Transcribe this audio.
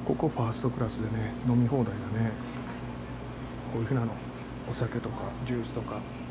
ここファーストクラスでね飲み放題だね。こういうふうなのお酒とかジュースとか